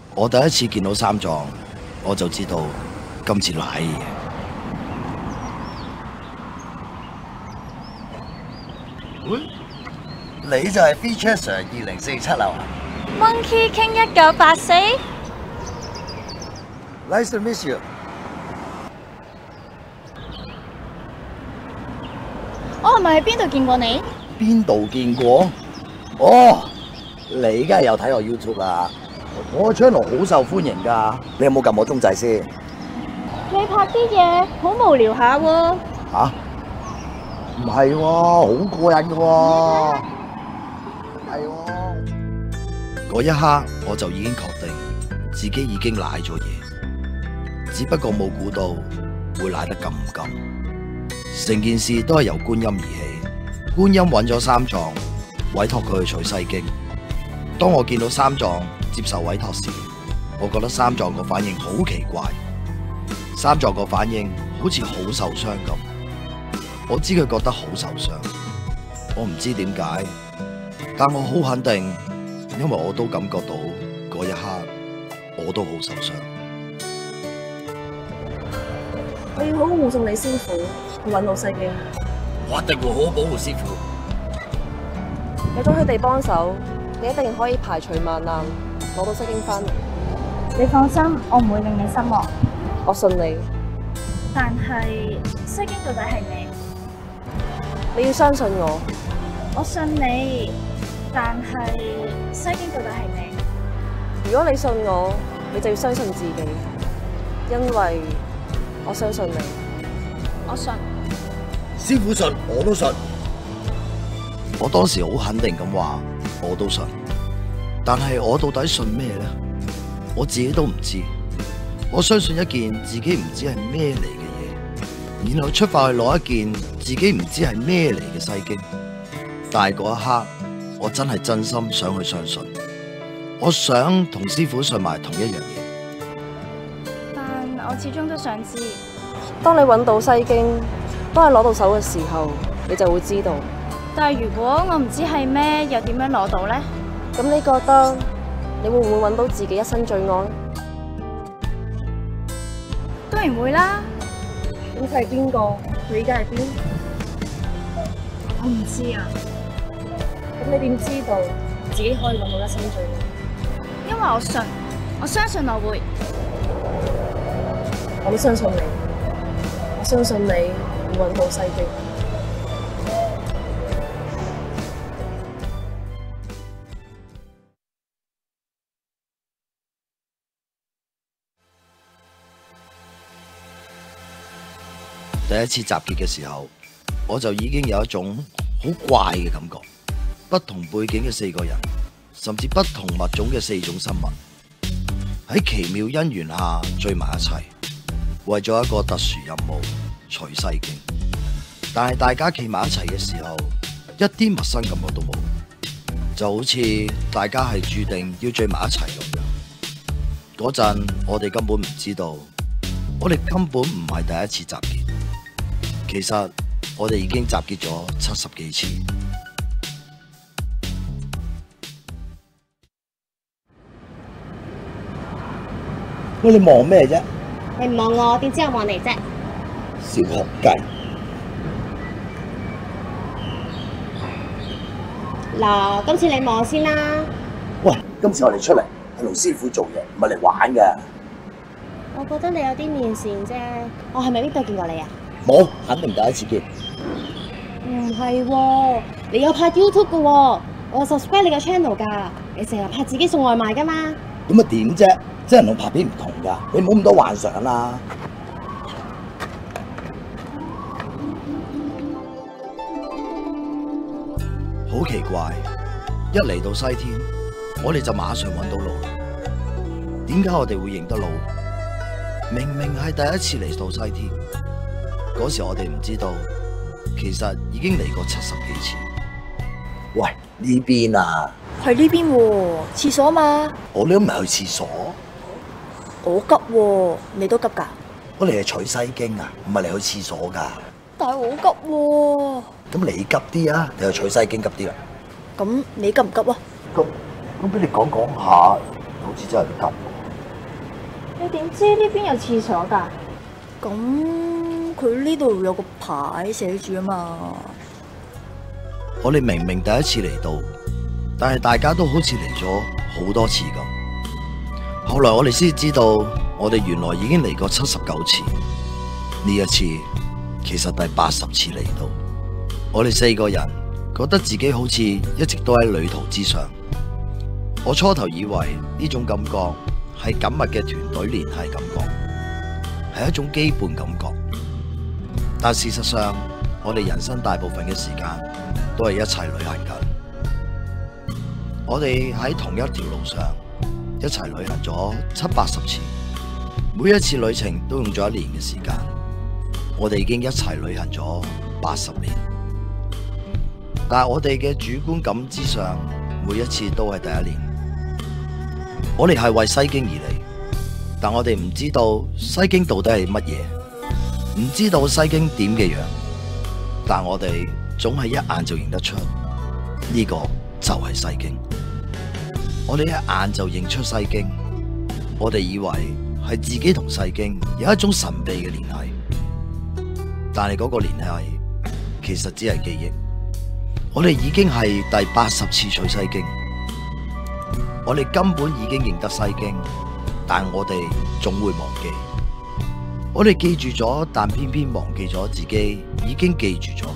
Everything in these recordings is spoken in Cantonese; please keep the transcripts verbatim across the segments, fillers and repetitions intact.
我第一次見到三壯，我就知道今次瀨嘢。喂，你就係 Feature Sir 二零四七樓啊 ？Monkey King 一九八四 ？Nice to meet you。 我係咪喺邊度見過你？ 邊度見過？哦，你梗係有睇我 YouTube 啦。我個 channel 好受歡迎㗎，你有冇撳我鐘仔先？ 你拍啲嘢好無聊下喎。 嚇？唔係喎，好過癮㗎喎。係喎。嗰一刻我就已經確定自己已經瀨咗嘢，只不過冇估到會瀨得咁緊。成件事都係由觀音而起，觀音揾咗三壯，委託佢去取西經。當我見到三壯接受委託時，我覺得三壯個反應好奇怪。三壯個反應好似好受傷咁，我知佢覺得好受傷，我唔知點解，但我好肯定，因為我都感覺到嗰一刻我都好受傷。 我要好好護送你師傅去揾到西經。 我一定會好好保護師傅。 有咗佢哋幫手，你一定可以排除萬難攞到西經翻嚟。 你放心，我唔會令你失望。 我信你。 但係西經到底係咩？ 你要相信我。 我信你，但係西經到底係咩？ 如果你信我，你就要相信自己，因為我相信你。 我信。 師傅信，我都信。我當時好肯定咁話，我都信。但係我到底信咩呢？我自己都唔知。我相信一件自己唔知係咩嚟嘅嘢，然後出發去攞一件自己唔知係咩嚟嘅西經。但係嗰一刻，我真係真心想去相信。我想同師傅信埋同一樣嘢。 但我始終都想知。 當你揾到西經，當你攞到手嘅時候，你就會知道。 但係如果我唔知係咩，又點樣攞到呢？ 咁你覺得你會唔會揾到自己一生最愛？ 當然會啦。 咁佢係邊個？佢依家係邊？ 我唔知啊。 咁你點知道自己可以揾到一生最愛？ 因為我信，我相信我會。 我都相信你，我相信你會揾到西經。 第一次集結嘅時候，我就已經有一種好怪嘅感覺。不同背景嘅四個人，甚至不同物種嘅四種生物，喺奇妙因緣下聚埋一齊，為咗一個特殊任務取西經。但係大家企埋一齊嘅時候，一啲陌生感覺都冇，就好似大家係注定要聚埋一齊咁樣。嗰陣我哋根本唔知道，我哋根本唔係第一次集結。其實我哋已經集結咗七十幾次。喂，你望咩啫？ 你唔望我，點知我望你啫？ 小學雞。 嗱，今次你望我先啦。 喂，今次我哋出嚟係同師傅做嘢，唔係嚟玩㗎。 我覺得你有啲面善啫。我係咪呢度見過你啊？ 冇，肯定第一次見。 唔係喎，你有拍 YouTube 㗎喎，我有 subscribe 你個 channel 㗎。你成日拍自己送外賣㗎嘛？ 咁啊點啫？真人同拍片唔同㗎，你唔好咁多幻想啦。好奇怪，一嚟到西天，我哋就馬上揾到路。點解我哋會認得路？明明係第一次嚟到西天。嗰時我哋唔知道，其實已經嚟過七十幾次。喂，呢邊啊？ 係呢邊喎，廁所嘛。 我哋都唔係去廁所。 我急喎，你都急㗎？ 我哋係取西經啊，唔係嚟去廁所㗎。 但係我急喎。 咁你急啲啊，你去取西經急啲啦。 咁你急唔急啊？ 咁咁俾你講講下，好似真係急。 你點知呢邊有廁所㗎？ 咁佢呢度有個牌寫住啊嘛。 我哋明明第一次嚟到，但係大家都好似嚟咗好多次咁。後來我哋先知道，我哋原來已經嚟過七十九次，呢一次其實第八十次嚟到。我哋四個人覺得自己好似一直都喺旅途之上。我初頭以為呢種感覺係緊密嘅團隊聯繫感覺，係一種基本感覺。但事實上，我哋人生大部分嘅時間都係一齊旅行緊。我哋喺同一條路上一齊旅行咗七八十次，每一次旅程都用咗一年嘅時間。我哋已經一齊旅行咗八十年，但係我哋嘅主觀感知上，每一次都係第一年。我哋係為西京而嚟，但我哋唔知道西京到底係乜嘢，唔知道西京點嘅樣，但我哋總係一眼就認得出呢個就係西京。我哋一眼就認出西京，我哋以為係自己同西京有一種神秘嘅聯繫，但係嗰個聯繫其實只係記憶。我哋已經係第八十次取西京。我哋根本已經認得西京，但我哋總會忘記。我哋記住咗，但偏偏忘記咗自己已經記住咗。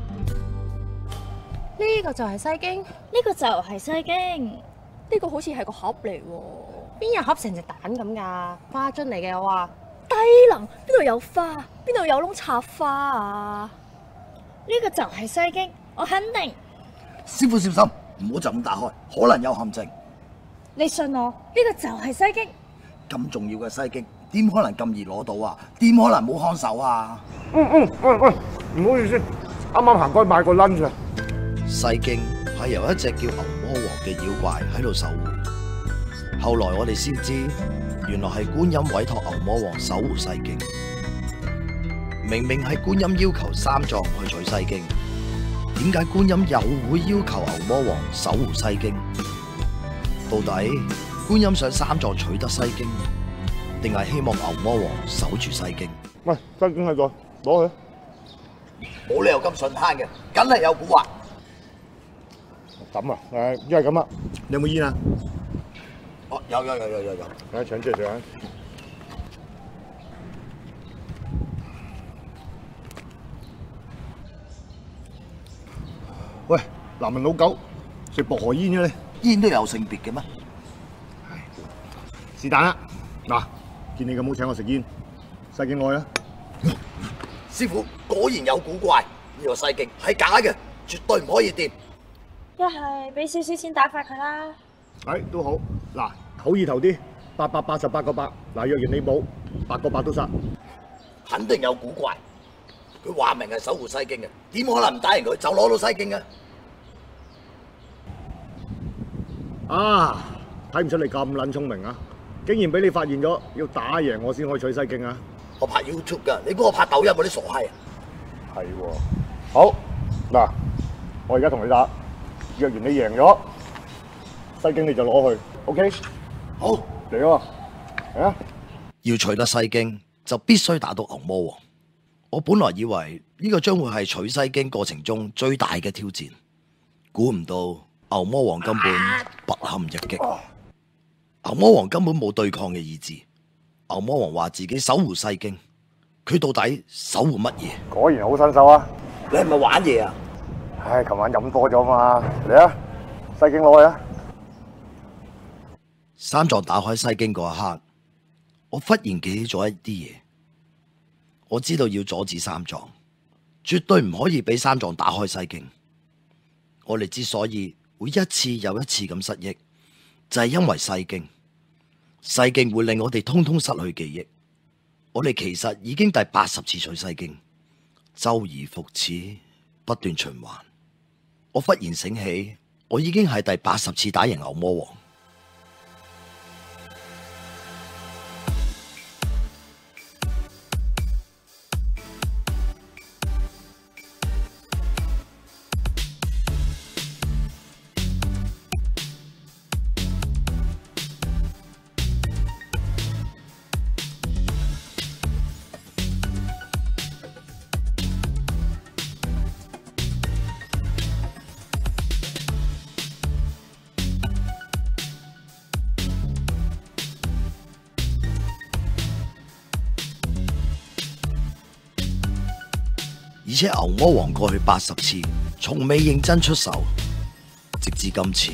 呢個就係西京， 呢個就係西京。 呢個好似係個盒嚟喎。 邊有盒成隻蛋咁㗎？花樽嚟嘅我話。 低能，邊度有花？邊度有窿插花啊？ 呢個就係西京，我肯定。 師傅小心，唔好就咁打開，可能有陷阱。 你信我，呢個就係西京。 咁重要嘅西京，點可能咁易攞到啊？點可能冇看手啊？ 嗯嗯，喂喂，唔好意思，啱啱行過去買個 lunch 啊。 西京係由一隻叫牛魔王嘅妖怪喺度守護。後來我哋先知，原來係觀音委託牛魔王守護西京。明明係觀音要求三藏去取西京，點解觀音又會要求牛魔王守護西京？到底觀音想三藏取得西京，定係希望牛魔王守住西京？ 喂，西京喺度，攞去。 冇理由咁順攤嘅，梗係有蠱惑。 咁啊，誒，一係咁啊，你有冇煙啊？ 哦，有有有有有有。 嚟搶住嚟啊！喂，男人老狗食薄荷煙嘅你？ 煙都有性別嘅咩？ 是但啦，嗱，見你咁好請我食煙，西京愛啊！ 師傅果然有古怪，呢個西京係假嘅，絕對唔可以掂。 一係俾少少錢打發佢啦。 誒，都好，嗱，好意頭啲，八百八十八個八，嗱，若然你冇，八個八都殺。 肯定有古怪，佢話明係守護西京嘅，點可能唔打贏佢就攞到西京嘅？ 啊，睇唔出你咁撚聰明啊！竟然俾你發現咗，要打贏我先可以取西京啊！ 我拍 YouTube 噶，你估我拍抖音嗰啲傻閪啊？ 係喎，好嗱，我而家同你打，若然你贏咗，西京你就攞去 ，OK？ 好， 嚟喎，嚟啊！ 要取得西京就必須打到牛魔王。我本來以為呢個將會係取西京過程中最大嘅挑戰，估唔到牛魔王根本不堪一擊。牛魔王根本冇對抗嘅意志。牛魔王話自己守護西京，佢到底守護乜嘢？ 果然好身手啊！ 你係咪玩嘢啊？ 唉，琴晚飲多咗嘛，嚟啊！西京攞去啊！ 三藏打開西京嗰一刻，我忽然記起咗一啲嘢。我知道要阻止三藏，絕對唔可以俾三藏打開西京。我哋之所以會一次又一次咁失憶，就係因為西京。西京會令我哋通通失去記憶。我哋其實已經第八十次取西京，周而復始，不斷循環。我忽然醒起，我已經係第八十次打贏牛魔王。 且牛魔王過去八十次，從未認真出手，直至今次。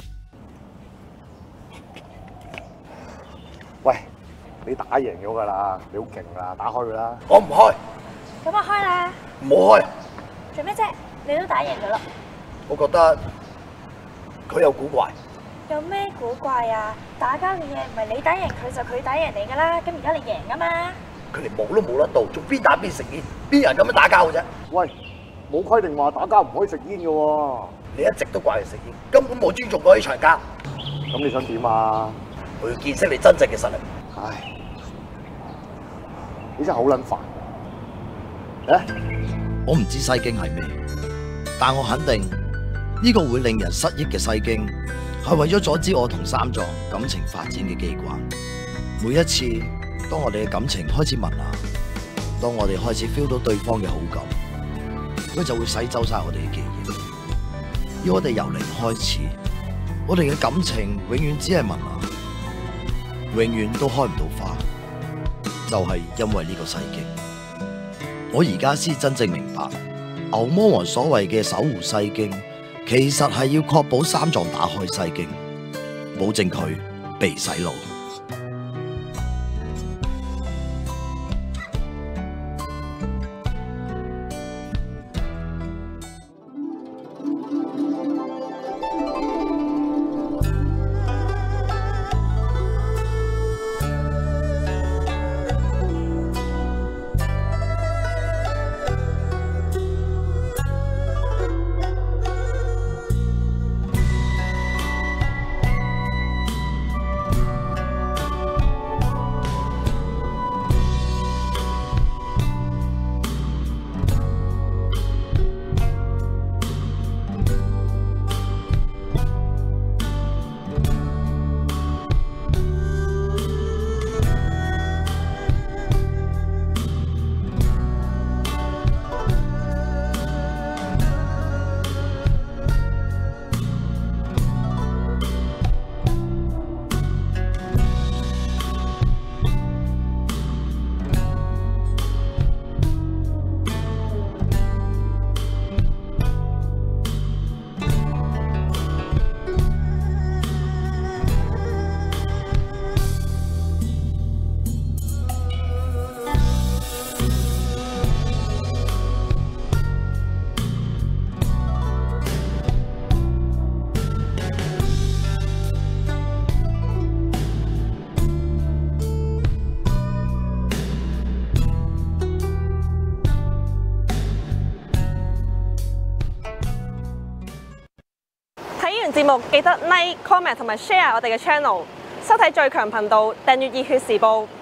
喂，你打贏咗㗎啦，你好勁啦，打開佢啦。 我唔開， 咁我開啦。 唔好開。 做咩啫？你都打贏咗啦。 我覺得佢有古怪。 有咩古怪啊？打交嘅嘢唔係你打贏佢就佢打贏你㗎啦。咁而家你贏啊嘛。 佢連冇都冇得到，仲邊打邊食煙？邊有人咁樣打交嘅啫？ 喂，冇規定話打交唔可以食煙嘅喎。 你一直都掛住食煙，根本冇尊重過呢場交。 咁你想點啊？ 我要見識你真正嘅實力。 唉，你真係好撚煩。誒， 我唔知西經係咩，但我肯定呢個會令人失憶嘅西經係為咗阻止我同三藏感情發展嘅機關。每一次當我哋嘅感情開始萌芽，當我哋開始 feel 到對方嘅好感，佢就會洗走晒我哋嘅記憶，要我哋由零開始。我哋嘅感情永遠只係萌芽，永遠都開唔到花，就係因為呢個西經。我而家先真正明白，牛魔王所謂嘅守護西經，其實係要確保三藏打開西經，保證佢被洗腦。 節目記得 like、comment 同埋 share 我哋嘅 channel， 收睇最強頻道，訂閱熱血時報。